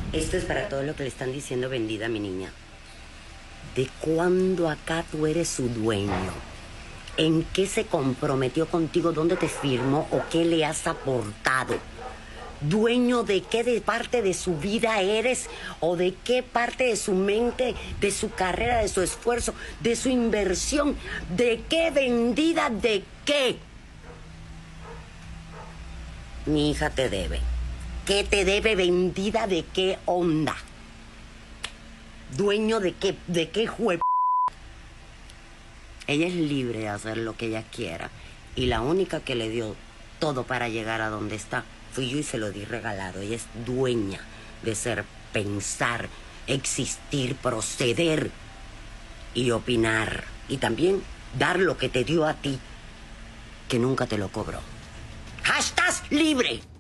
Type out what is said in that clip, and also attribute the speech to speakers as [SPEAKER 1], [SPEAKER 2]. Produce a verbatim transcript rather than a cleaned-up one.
[SPEAKER 1] Esto es para todo lo que le están diciendo vendida a mi niña. ¿De cuándo acá tú eres su dueño? ¿En qué se comprometió contigo? ¿Dónde te firmó o qué le has aportado? ¿Dueño de qué de parte de su vida eres? ¿O de qué parte de su mente, de su carrera, de su esfuerzo, de su inversión? ¿De qué vendida de qué? Mi hija te debe. ¿Qué te debe vendida de qué onda? ¿Dueño de qué, de qué jue... Ella es libre de hacer lo que ella quiera. Y la única que le dio todo para llegar a donde está fui yo y se lo di regalado. Ella es dueña de ser, pensar, existir, proceder y opinar. Y también dar lo que te dio a ti, que nunca te lo cobró. ¡Estás libre!